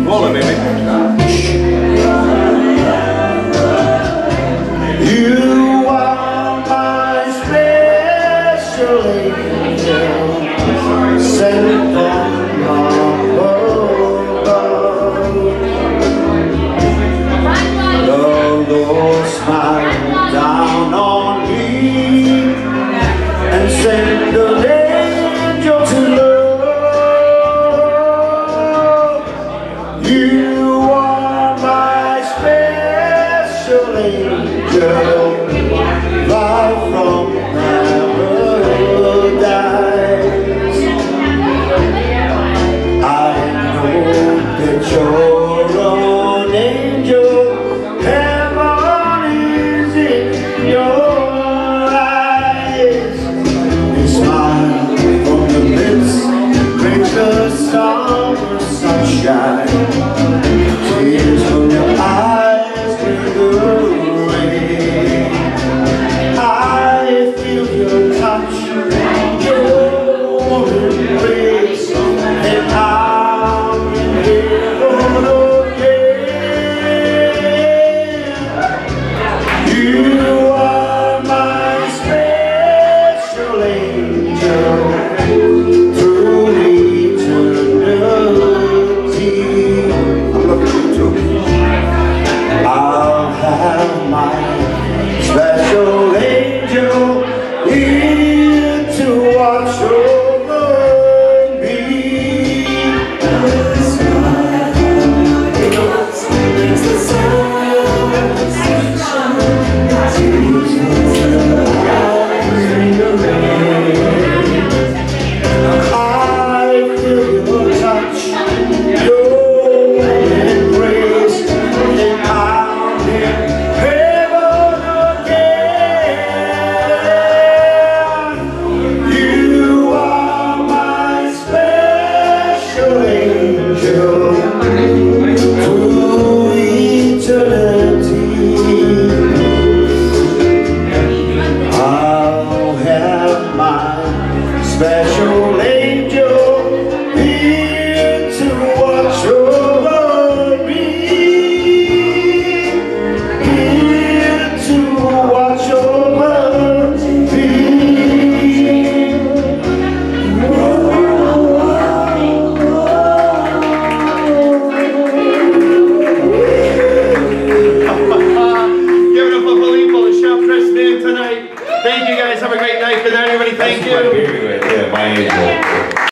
Roll it, baby. You are my special angel, sent from above. The Lord smiled down on me and sent an angel to love. You are my special angel, life from paradise. I know that you're an angel. Heaven is in your eyes. You smile from the lips, break the summer sunshine. Tears from your eyes bring the rain. I feel your touch, your embrace, and I'm in heaven again. You are my special angel through eternity. I love you too. I'll have my special angel here to watch over me. I feel your touch, your embrace, and I'm in heaven again. You are my special angel.